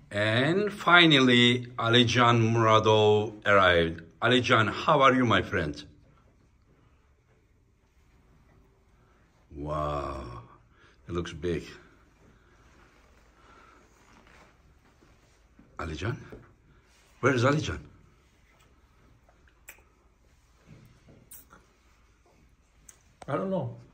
And finally, Alizhan Muratov arrived. Alizhan, how are you, my friend? Wow, it looks big. Alizhan? Where is Alizhan? I don't know.